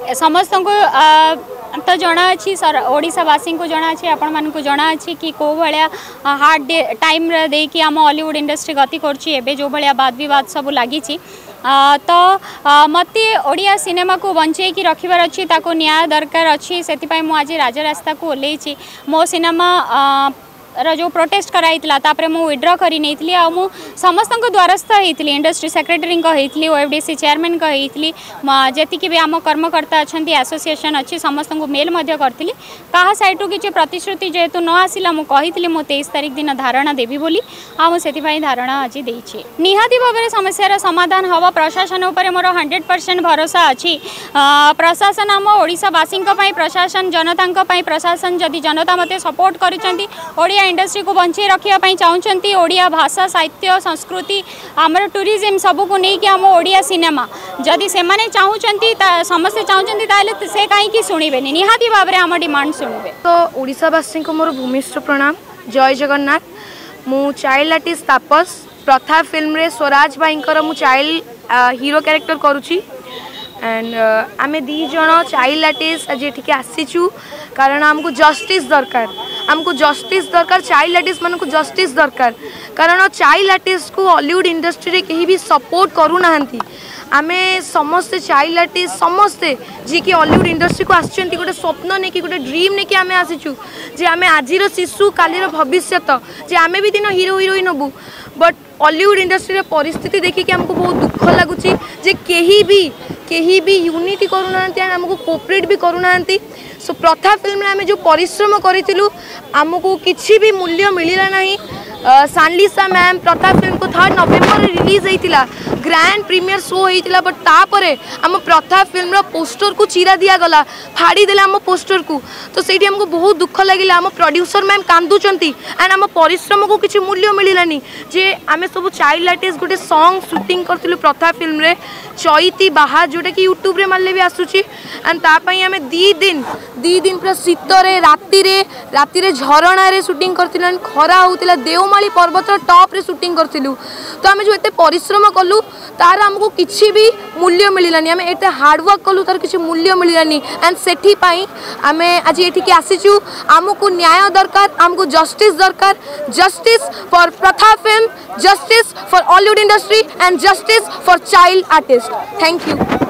समस्त को तो जना अच्छी ओडिशावासी को जना अच्छी आपण मान को जना अच्छी कि को भाया हार्ड टाइम दे कि आम हॉलीवुड इंडस्ट्री गति कर जो भाया वाद विवाद सब लगी तो मत ओडिया सिनेमा को बंचे कि रखिबार अच्छी ताको न्याय दरकार अच्छी से आज राजा रास्ता को ओल्लैछि मो सिनेमा जो प्रोटेस्ट कराइला तापरे मु विड्रॉ करी नहीं आ मु समस्त द्वारस्थ होती इंडस्ट्री सेक्रेटरी होती ओएफडीसी चेयरमैन होती जी भी आम कर्मकर्ता अच्छा एसोसिएशन अच्छी समस्त को मेल करी क्या सैड्रु किसी प्रतिश्रुति जेहेतु न आसला मुझे मो 23 तारिख दिन धारणा देवी बोली से धारणा आज देछि निहाती भाव में समस्या समाधान हम प्रशासन उपर मोर 100% भरोसा अच्छी प्रशासन आम ओडिशावासी प्रशासन जनता प्रशासन जदि जनता मते सपोर्ट करिसेंती ओडिया इंडस्ट्री को बंचे रखापी चाहते ओडिया भाषा साहित्य संस्कृति आमर टूरिज्म सबको लेकिन आम ओडिया सिनेमा जदि से चाहते समस्ते चाहते से कहीं शुणे निहाती भाव में आम डिमांड शुणे तो ओडिशावासी को मोर भूमिष्ठ प्रणाम जय जगन्नाथ मु चाइल्ड आर्टिस्ट तापस प्रथा फिल्म रे स्वराज भाई मु चाइल्ड हीरो कैरेक्टर करुची एंड आमे दी जन चाइल्ड आर्टिस्ट आज ये आसीचु कारण आमको जस्टिस दरकार चाइल्ड आर्टिस्ट मान को जस्टिस दरकार कारण चाइल्ड आर्टिस्ट को हॉलीवुड इंडस्ट्री रे कहीं भी सपोर्ट करूना आमे समस्ते चाइल्ड आर्टिस्ट समस्ते जी कि हॉलीवुड इंडस्ट्री को आसचंती गोटे स्वप्न नहीं कि गोटे ड्रीम नहीं कि आमे आसीचु जे आमे आजिर शिशु कालीर भविष्यत जे आमे भी दिन हीरो हिरोइन हबू बट हॉलीवुड इंडस्ट्री रे परिस्थिति देखिए हमको बहुत दुख लगुच जे कहीं भी यूनिटी करूना आमको कोऑपरेट भी करूना सो प्रथा फिल्म रे आमे जो परिश्रम करूँ आमको किसी भी मूल्य मिलला नहीं सानलिसा मैम प्रथा फिल्म को 3 नवेम्बर रिलीज होता ग्रैंड प्रीमियर शो होता बट तापरे आम प्रथा फिल्म रो पोस्टर को चीरा दिया गला फाड़ी देला आम पोस्टर को तो सेठी हमको बहुत दुख लगे आम प्रोड्यूसर मैम कांदुचंती एंड आम परिश्रम को किसी मूल्य मिललानी जे आम सब चाइल्ड आर्टिस्ट गोटे सॉन्ग शूटिंग करथिलु प्रथा फिल्म रे चैती बाहा जोटा कि यूट्यूब रे मारले भी आसुची एंड तापाई आम दी दिन पूरा शीतरे राति झरणा रे शूटिंग करथिलु खरा होतिला देवमाली पर्वत टॉप रे शूटिंग करथिलु तो आम जो एते परिश्रम कलु तार आमको किसी भी मूल्य मिललानी आम एते हार्डवर्क कलु तार किसी मूल्य मिललानी एंड सेठी पाई आम आज ये आसीचु आमको न्याय दरकार आमको जस्टिस दरकार justice for Pratha film justice for Hollywood industry and justice for child artist thank you.